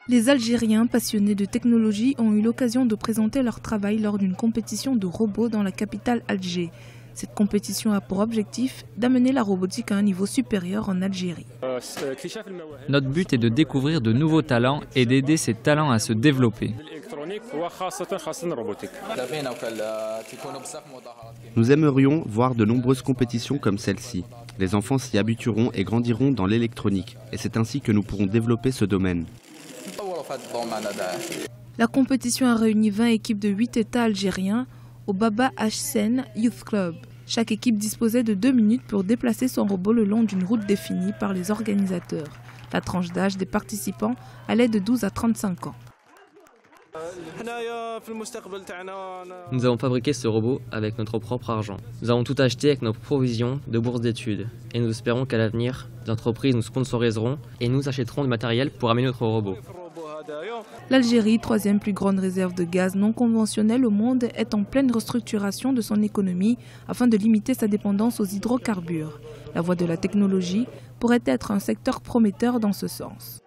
Les Algériens passionnés de technologie ont eu l'occasion de présenter leur travail lors d'une compétition de robots dans la capitale Alger. Cette compétition a pour objectif d'amener la robotique à un niveau supérieur en Algérie. Notre but est de découvrir de nouveaux talents et d'aider ces talents à se développer. Nous aimerions voir de nombreuses compétitions comme celle-ci. Les enfants s'y habitueront et grandiront dans l'électronique. Et c'est ainsi que nous pourrons développer ce domaine. La compétition a réuni 20 équipes de 8 États algériens au Baba Hacen Youth Club. Chaque équipe disposait de 2 minutes pour déplacer son robot le long d'une route définie par les organisateurs. La tranche d'âge des participants allait de 12 à 35 ans. Nous avons fabriqué ce robot avec notre propre argent. Nous avons tout acheté avec nos provisions de bourse d'études. Et nous espérons qu'à l'avenir, des entreprises nous sponsoriseront et nous achèteront du matériel pour amener notre robot. L'Algérie, troisième plus grande réserve de gaz non conventionnel au monde, est en pleine restructuration de son économie afin de limiter sa dépendance aux hydrocarbures. La voie de la technologie pourrait être un secteur prometteur dans ce sens.